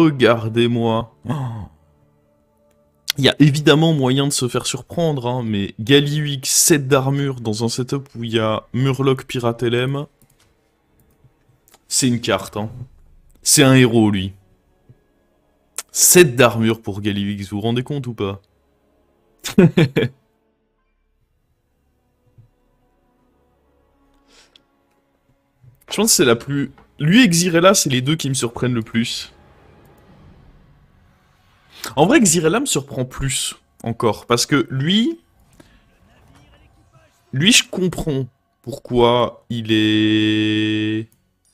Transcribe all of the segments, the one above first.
regardez-moi. Oh. Il y a évidemment moyen de se faire surprendre, hein, mais Galliwix 7 d'armure dans un setup où il y a Murloc Pirate LM, c'est une carte. Hein. C'est un héros, lui. 7 d'armure pour Galliwix, vous vous rendez compte ou pas? Je pense que c'est la plus... Lui et Xyrella, c'est les deux qui me surprennent le plus. En vrai, Xyrella me surprend plus, encore. Parce que lui... Lui, je comprends pourquoi il est...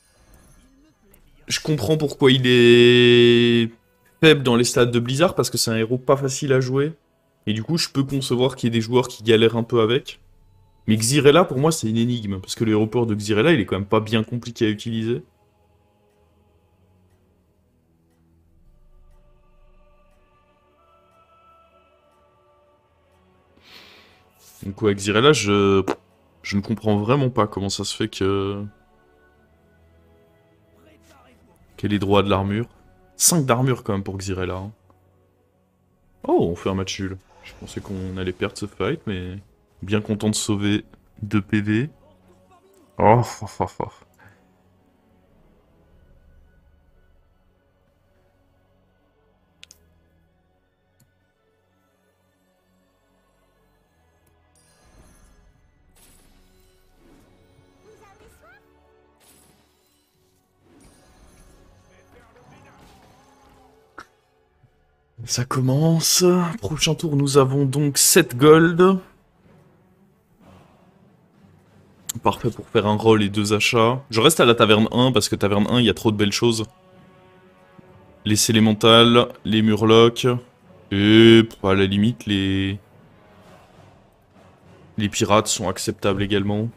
Je comprends pourquoi il est... faible dans les stades de Blizzard, parce que c'est un héros pas facile à jouer. Et du coup, je peux concevoir qu'il y ait des joueurs qui galèrent un peu avec. Mais Xyrella, pour moi, c'est une énigme. Parce que le report de Xyrella, il est quand même pas bien compliqué à utiliser. Donc ouais, Xyrella, je ne comprends vraiment pas comment ça se fait que... qu'elle ait droit de l'armure. 5 d'armure quand même pour Xyrella. Hein. Oh, on fait un match nul. Je pensais qu'on allait perdre ce fight, mais... Bien content de sauver 2 PV. Oh, oh, oh, oh. Ça commence. Prochain tour, nous avons donc 7 gold. Parfait pour faire un roll et 2 achats. Je reste à la taverne 1 parce que taverne 1, il y a trop de belles choses. Les élémentales, les murlocs. Et à la limite, les pirates sont acceptables également.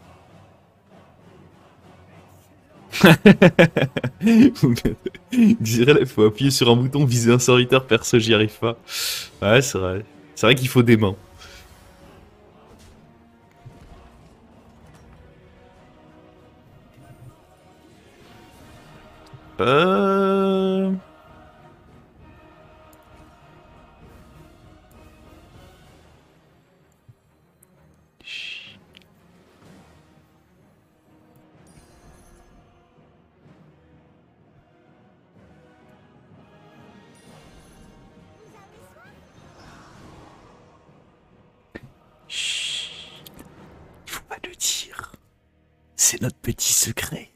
Je dirais, il faut appuyer sur un bouton, viser un serviteur, perso, j'y arrive pas. Ouais, c'est vrai. C'est vrai qu'il faut des mains. Euh... Chut. Il faut pas le dire. C'est notre petit secret.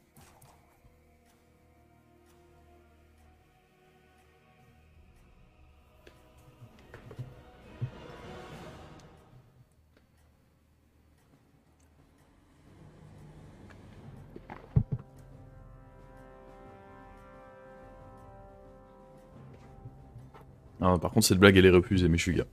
Ah, par contre, cette blague, elle est refusée, mais je suis gars.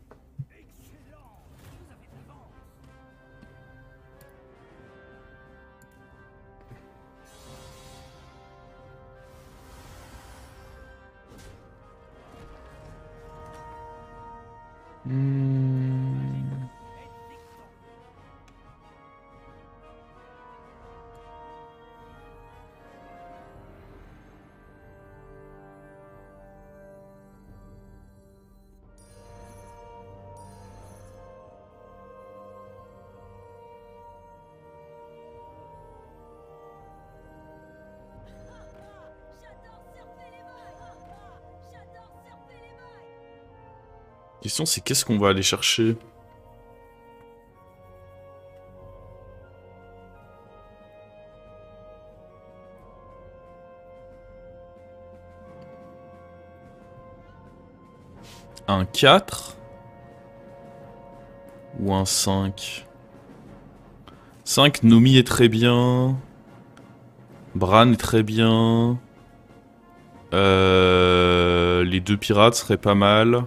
La question, c'est qu'est-ce qu'on va aller chercher? Un 4 ou un 5? 5, Nomi est très bien. Bran est très bien. Les 2 pirates seraient pas mal.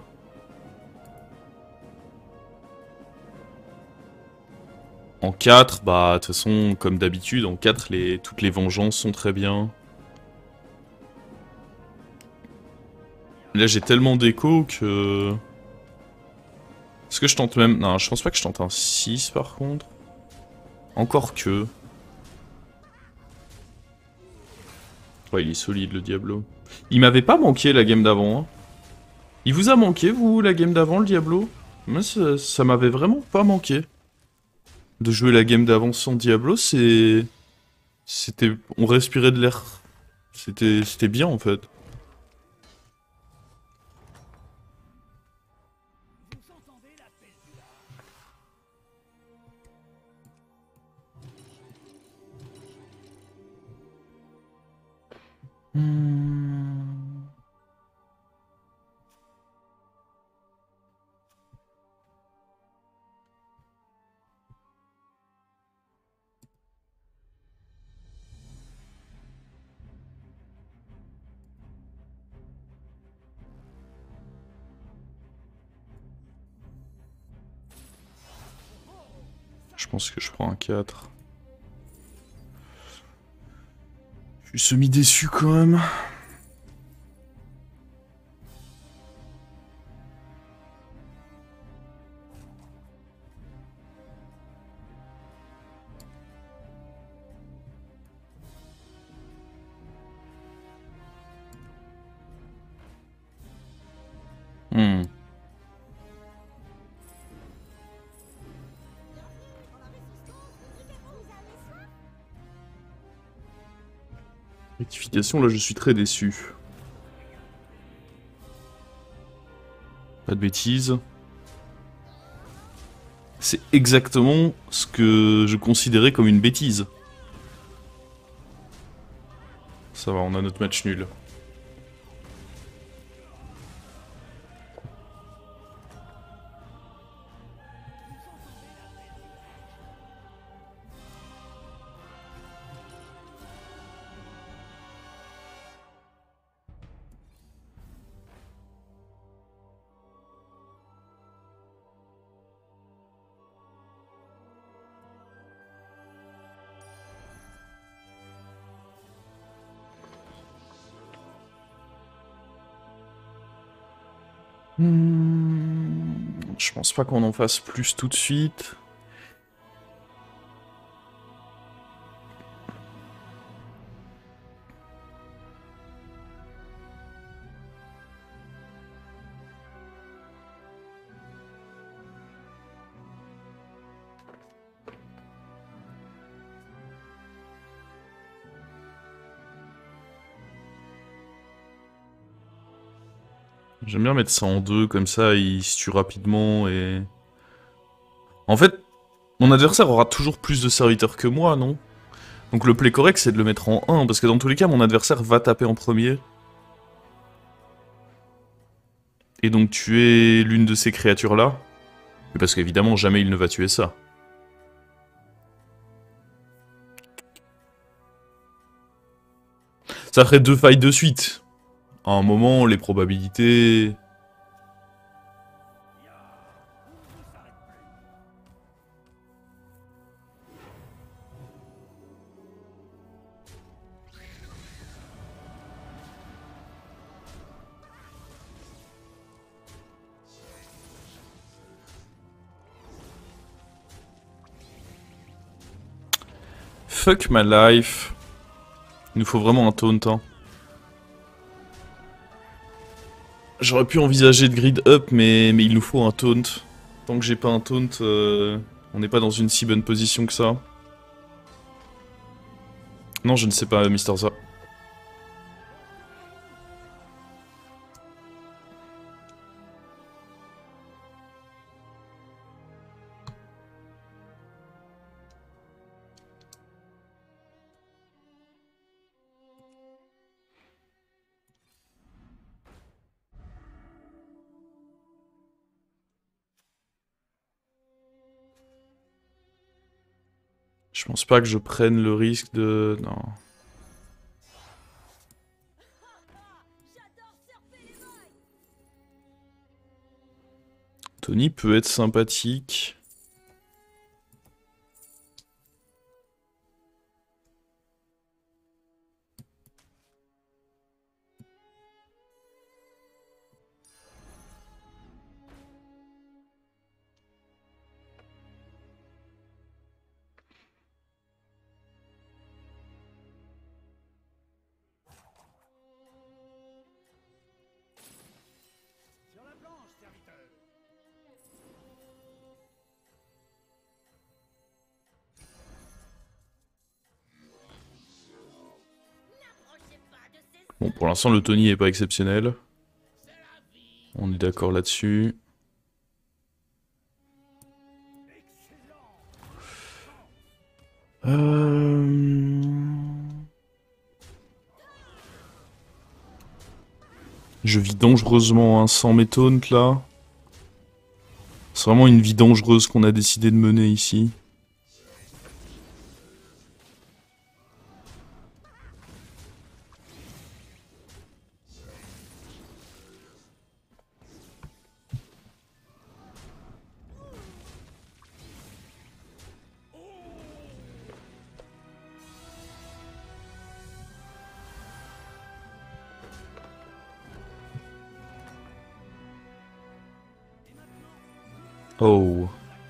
En 4, bah de toute façon, comme d'habitude, en 4, toutes les vengeances sont très bien. Là, j'ai tellement d'écho que... Est-ce que je tente même... Non, je pense pas que je tente un 6 par contre. Encore que... Ouais, il est solide le Diablo. Il m'avait pas manqué la game d'avant. Hein. Il vous a manqué, vous, la game d'avant, le Diablo? Moi, ça m'avait vraiment pas manqué. De jouer la game d'avant sans Diablo, c'était... On respirait de l'air. C'était bien, en fait. Hmm. Je pense que je prends un 4. Je suis semi-déçu quand même. Hmm. Rectification, là je suis très déçu. Pas de bêtises. C'est exactement ce que je considérais comme une bêtise. Ça va, on a notre match nul. Je pense pas qu'on en fasse plus tout de suite. J'aime bien mettre ça en deux, comme ça il se tue rapidement et... En fait, mon adversaire aura toujours plus de serviteurs que moi, non? Donc le play correct c'est de le mettre en un parce que dans tous les cas mon adversaire va taper en premier. Et donc tuer l'une de ces créatures-là. Parce qu'évidemment jamais il ne va tuer ça. Ça ferait 2 fights de suite. À un moment, les probabilités... Fuck my life. Il nous faut vraiment un taunt. Hein. J'aurais pu envisager de grid up, mais il nous faut un taunt. Tant que j'ai pas un taunt, on n'est pas dans une si bonne position que ça. Non, je ne sais pas, Mister Za. Je pense pas que je prenne le risque de... Non. Tony peut être sympathique. Bon, pour l'instant, le Tony est pas exceptionnel. On est d'accord là-dessus. Je vis dangereusement hein, sans mes taunts là. C'est vraiment une vie dangereuse qu'on a décidé de mener ici. Oh.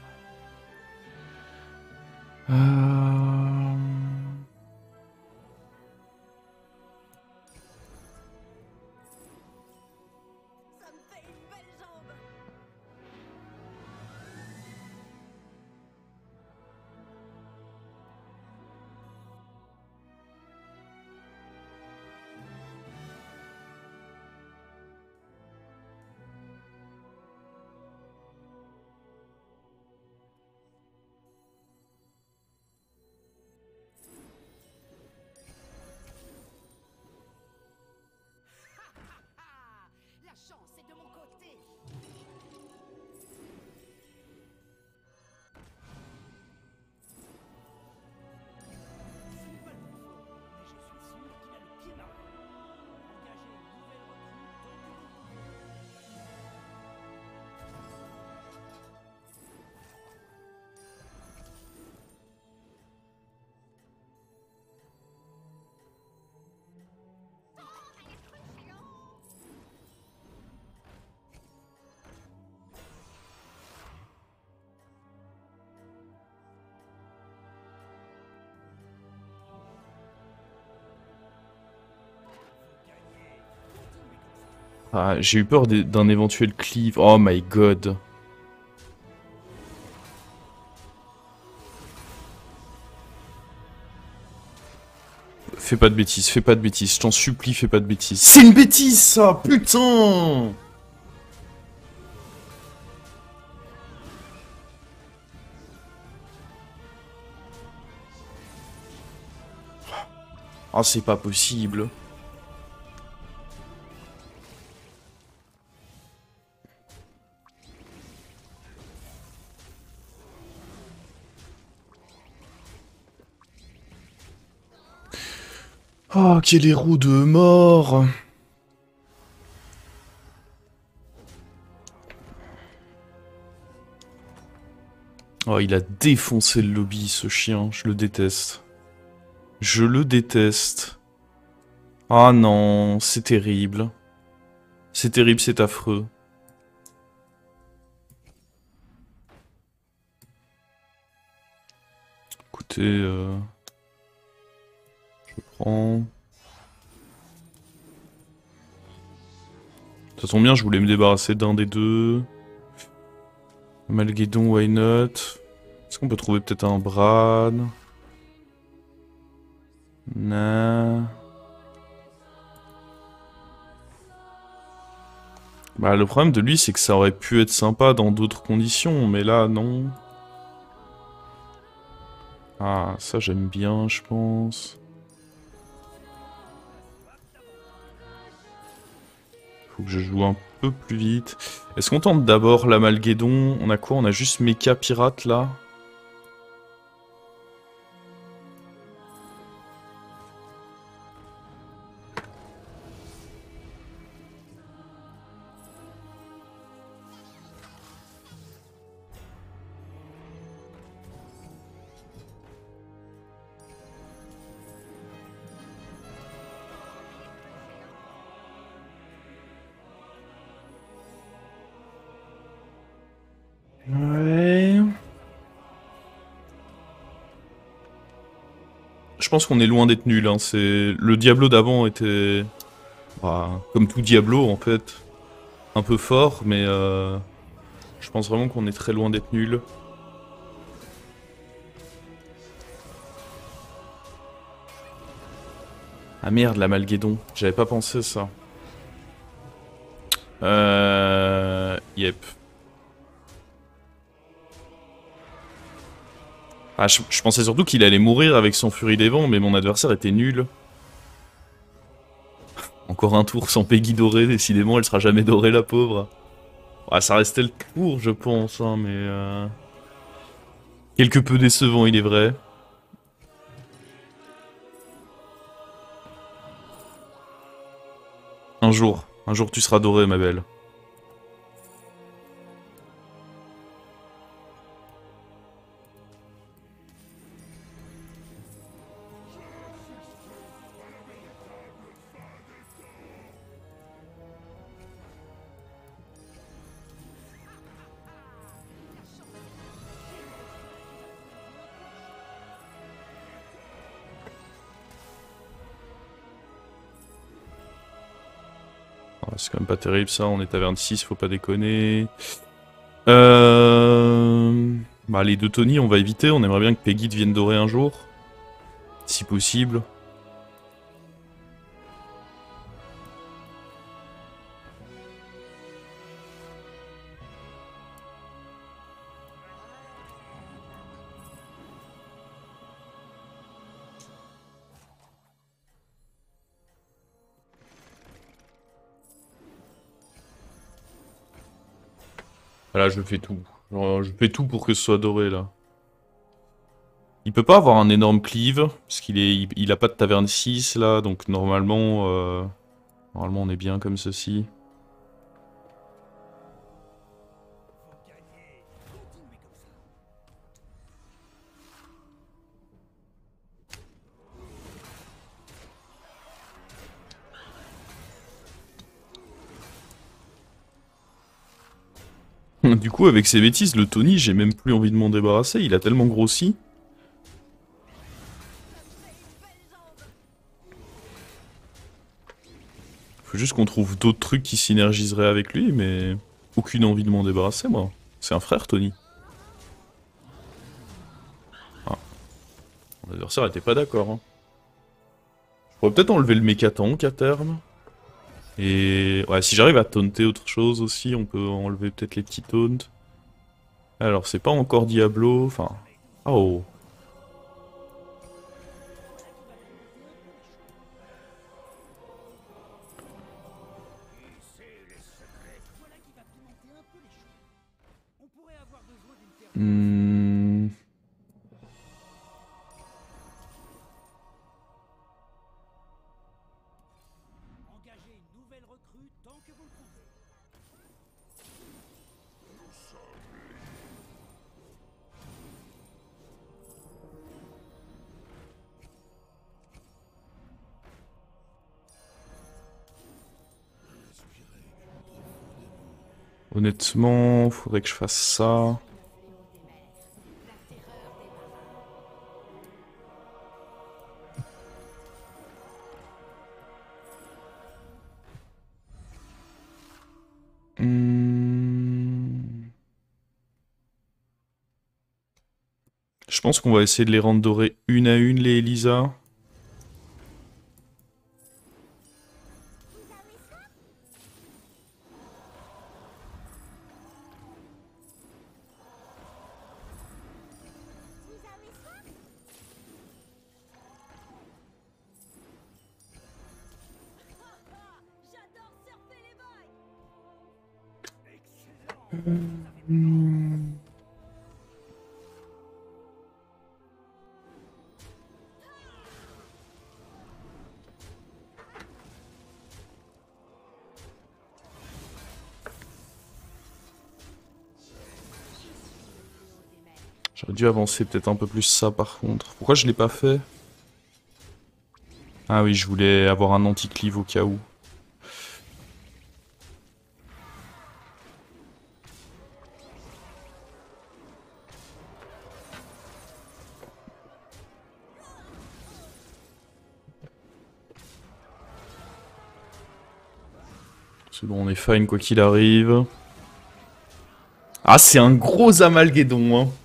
Ah, j'ai eu peur d'un éventuel cleave. Oh my god. Fais pas de bêtises, fais pas de bêtises. Je t'en supplie, fais pas de bêtises. C'est une bêtise ça, putain! Ah, c'est pas possible. Oh, quel héros de mort! Oh, il a défoncé le lobby, ce chien. Je le déteste. Je le déteste. Ah non, c'est terrible. C'est terrible, c'est affreux. Écoutez, je prends... Ça tombe bien, je voulais me débarrasser d'un des deux. Malguédon, why not? Est-ce qu'on peut trouver peut-être un Bran? Nah. Bah, le problème de lui, c'est que ça aurait pu être sympa dans d'autres conditions, mais là, non. Ah, ça j'aime bien, je pense. Faut que je joue un peu plus vite. Est-ce qu'on tente d'abord la Malguédon? On a quoi? On a juste Mecha Pirate, là? Ouais... Je pense qu'on est loin d'être nul, hein. Le Diablo d'avant était... Bah, comme tout Diablo, en fait. Un peu fort, mais je pense vraiment qu'on est très loin d'être nul. Ah merde, l'Amalguédon. J'avais pas pensé à ça. Yep. Ah, je pensais surtout qu'il allait mourir avec son Furie des Vents, mais mon adversaire était nul. Encore un tour sans Peggy dorée, décidément, elle sera jamais dorée, la pauvre. Ah, ça restait le tour, je pense, hein, mais... Quelque peu décevant, il est vrai. Un jour tu seras dorée, ma belle. Ah, c'est quand même pas terrible ça, on est taverne 6, faut pas déconner. Bah les deux Tony on va éviter, on aimerait bien que Peggy devienne dorée un jour. Si possible. Voilà, je fais tout. Genre, je fais tout pour que ce soit doré là. Il peut pas avoir un énorme cleave, parce il a pas de taverne 6 là, donc normalement on est bien comme ceci. Du coup, avec ces bêtises, le Tony, j'ai même plus envie de m'en débarrasser, il a tellement grossi. Faut juste qu'on trouve d'autres trucs qui synergiseraient avec lui, mais... Aucune envie de m'en débarrasser, moi. C'est un frère, Tony. Ah. Mon adversaire était pas d'accord, hein. Je pourrais peut-être enlever le mécatank à terme. Et... Ouais, si j'arrive à taunter autre chose aussi, on peut enlever peut-être les petits taunts. Alors, c'est pas encore Diablo, enfin... Oh. Hmm. Honnêtement, faudrait que je fasse ça. Hmm. Je pense qu'on va essayer de les rendre dorés une à une, les Elisa. J'aurais dû avancer peut-être un peu plus ça par contre. Pourquoi je l'ai pas fait? Ah oui, je voulais avoir un anti-cleave au cas où. C'est bon, on est fine quoi qu'il arrive. Ah, c'est un gros amalguédon, hein.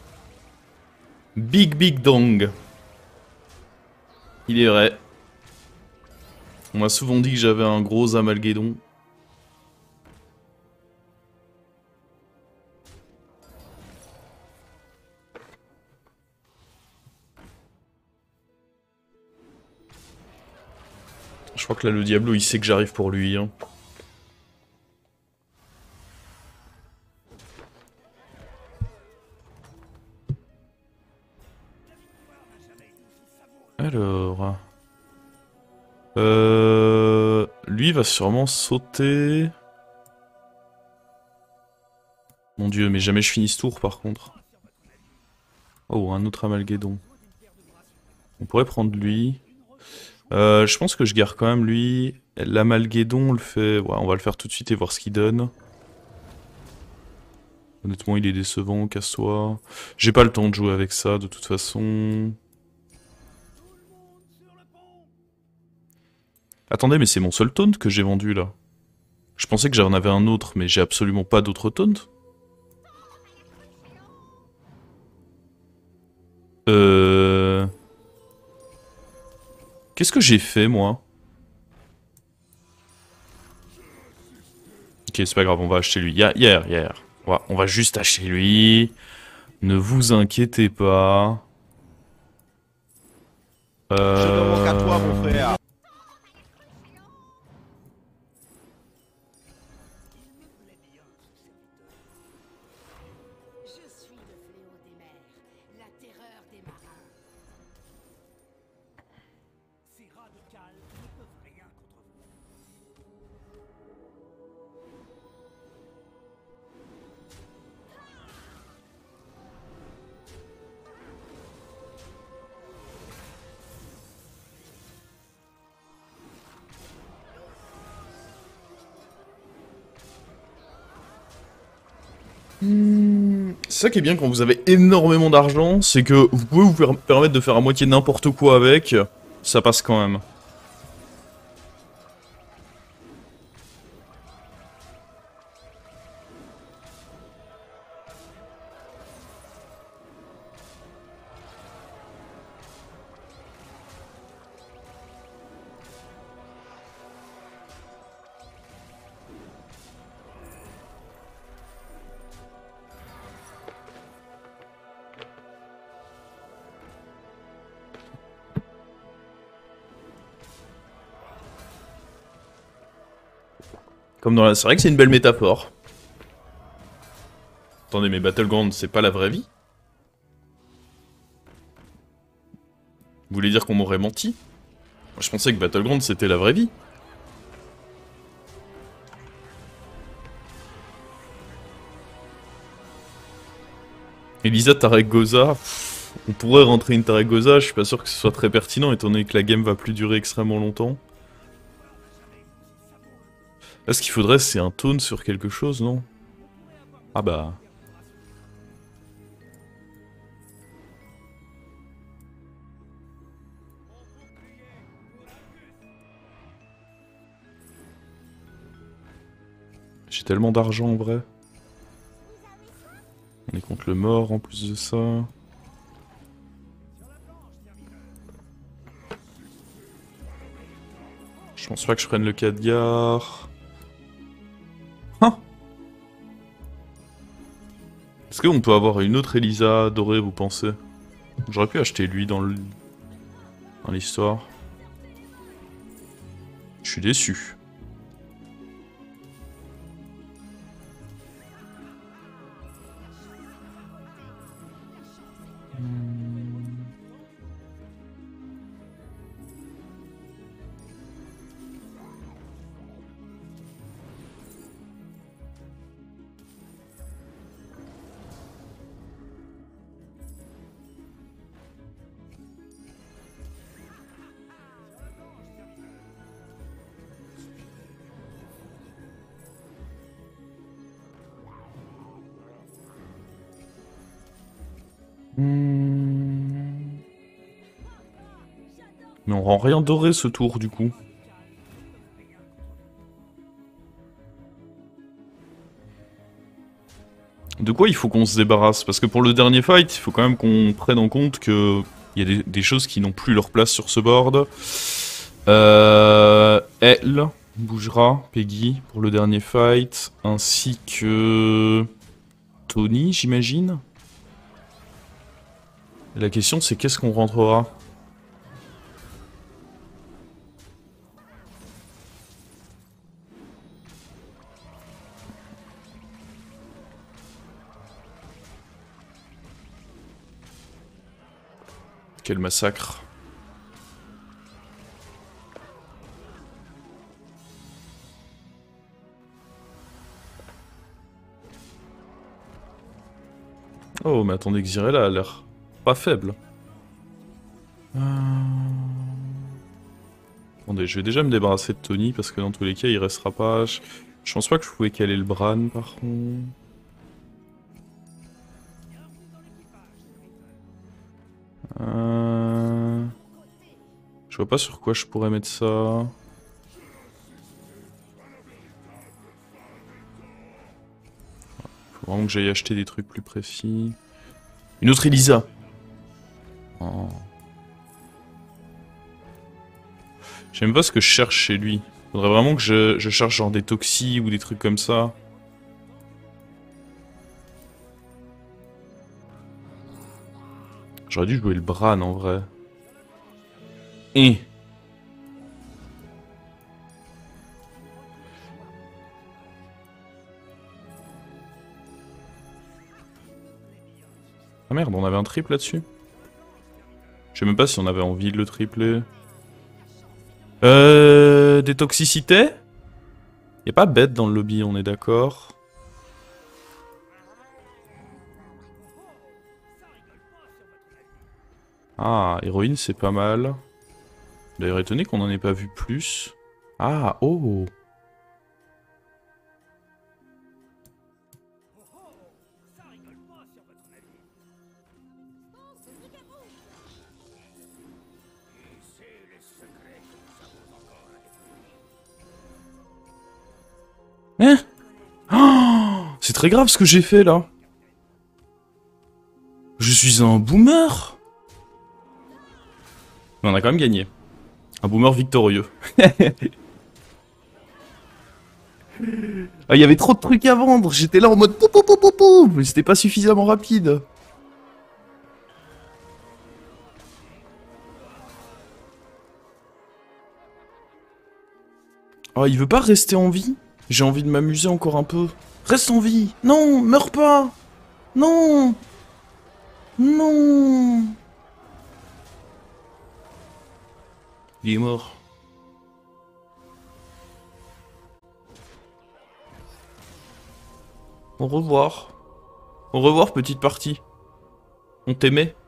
Big Big Dong. Il est vrai. On m'a souvent dit que j'avais un gros amalguédon. Je crois que là, le Diablo, il sait que j'arrive pour lui. Hein. Alors... Lui va sûrement sauter... Mon dieu, mais jamais je finis ce tour, par contre. Oh, un autre amalguédon. On pourrait prendre lui... je pense que je garde quand même lui. L'amalguédon, on le fait... Ouais, on va le faire tout de suite et voir ce qu'il donne. Honnêtement, il est décevant, casse-toi. J'ai pas le temps de jouer avec ça, de toute façon. Attendez, mais c'est mon seul taunt que j'ai vendu, là. Je pensais que j'en avais un autre, mais j'ai absolument pas d'autre taunt. Qu'est-ce que j'ai fait, moi? Ok, c'est pas grave, on va acheter lui. Hier. On va juste acheter lui. Ne vous inquiétez pas. Je ne manque à toi, mon frère. Je suis le fléau des mers, la terreur des marins. Ces radicales ne peuvent rien contre vous. C'est ça qui est bien quand vous avez énormément d'argent, c'est que vous pouvez vous permettre de faire à moitié n'importe quoi avec, ça passe quand même. Comme dans la... C'est vrai que c'est une belle métaphore. Attendez, mais Battleground, c'est pas la vraie vie? Vous voulez dire qu'on m'aurait menti? Moi, je pensais que Battleground, c'était la vraie vie. Elisa Taregosa, on pourrait rentrer une Taregosa, je suis pas sûr que ce soit très pertinent étant donné que la game va plus durer extrêmement longtemps. Là, ce qu'il faudrait, c'est un taunt sur quelque chose, non? Ah bah... J'ai tellement d'argent en vrai. On est contre le mort en plus de ça. Je pense pas que je prenne le Khadgar. Hein? Est-ce qu'on peut avoir une autre Elisa dorée, vous pensez? J'aurais pu acheter lui dans l'histoire. Je suis déçu. Mais on rend rien doré ce tour du coup. De quoi il faut qu'on se débarrasse? Parce que pour le dernier fight, il faut quand même qu'on prenne en compte que il y a des choses qui n'ont plus leur place sur ce board. elle bougera, Peggy, pour le dernier fight, ainsi que Tony, j'imagine. La question c'est qu'est-ce qu'on rentrera? Quel massacre. Oh, mais attendez, Xyrella a l'air pas faible. Attendez, je vais déjà me débarrasser de Tony, parce que dans tous les cas, il restera pas... Je pense pas que je pouvais caler le Bran, par contre. Je vois pas sur quoi je pourrais mettre ça. Faut vraiment que j'aille acheter des trucs plus précis. Une autre Elisa. Oh. J'aime pas ce que je cherche chez lui. Faudrait vraiment que je cherche genre des toxis ou des trucs comme ça. J'aurais dû jouer le Bran en vrai. Ah merde, on avait un triple là-dessus? Je sais même pas si on avait envie de le tripler. Des toxicités? Y'a pas bête dans le lobby, on est d'accord. Ah, héroïne c'est pas mal. D'ailleurs étonné qu'on en ait pas vu plus. Ah, oh! Hein? Oh, c'est très grave ce que j'ai fait là. Je suis un boomer. Mais on a quand même gagné. Un boomer victorieux. Ah, il y avait trop de trucs à vendre. J'étais là en mode pou pou pou pou pou, mais c'était pas suffisamment rapide. Oh, il veut pas rester en vie? J'ai envie de m'amuser encore un peu. Reste en vie! Non! Meurs pas! Non! Non! Il est mort. Au revoir. Au revoir, petite partie. On t'aimait.